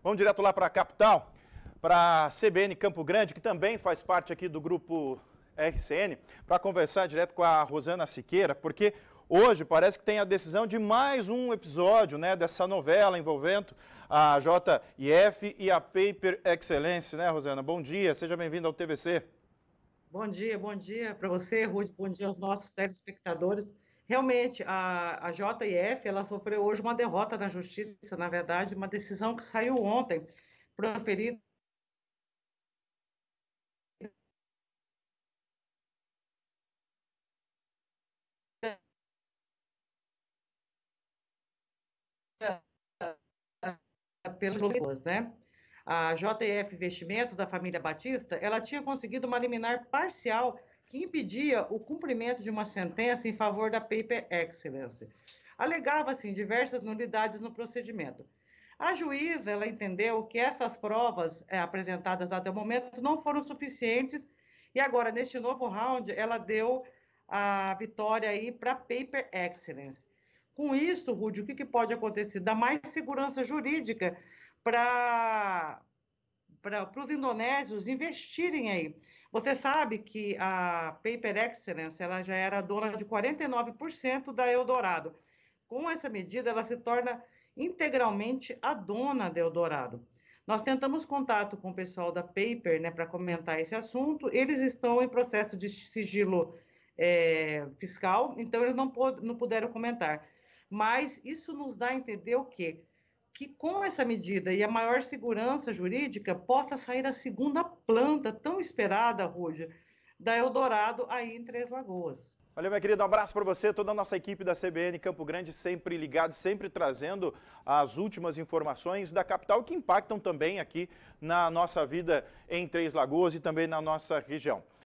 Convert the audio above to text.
Vamos direto lá para a capital, para a CBN Campo Grande, que também faz parte aqui do grupo RCN, para conversar direto com a Rosana Siqueira, porque hoje parece que tem a decisão de mais um episódio, né, dessa novela envolvendo a JF e a Paper Excellence, né, Rosana? Bom dia, seja bem-vinda ao TVC. Bom dia para você, Ruth, bom dia aos nossos telespectadores. Realmente, a JF, ela sofreu hoje uma derrota na justiça, na verdade, uma decisão que saiu ontem, proferida pelas pessoas, né? A JF Investimentos, da família Batista, ela tinha conseguido uma liminar parcial que impedia o cumprimento de uma sentença em favor da Paper Excellence. Alegava, assim, diversas nulidades no procedimento. A juíza, ela entendeu que essas provas apresentadas até o momento não foram suficientes e agora, neste novo round, ela deu a vitória aí para Paper Excellence. Com isso, Rudy, o que pode acontecer? Dá mais segurança jurídica para os indonésios investirem aí. Você sabe que a Paper Excellence ela já era dona de 49% da Eldorado. Com essa medida, ela se torna integralmente a dona da Eldorado. Nós tentamos contato com o pessoal da Paper, né, para comentar esse assunto. Eles estão em processo de sigilo fiscal, então eles não puderam comentar. Mas isso nos dá a entender o quê? Que com essa medida e a maior segurança jurídica possa sair a segunda planta tão esperada, Rúdia, da Eldorado aí em Três Lagoas. Valeu, minha querida, um abraço para você, toda a nossa equipe da CBN Campo Grande, sempre ligado, sempre trazendo as últimas informações da capital que impactam também aqui na nossa vida em Três Lagoas e também na nossa região.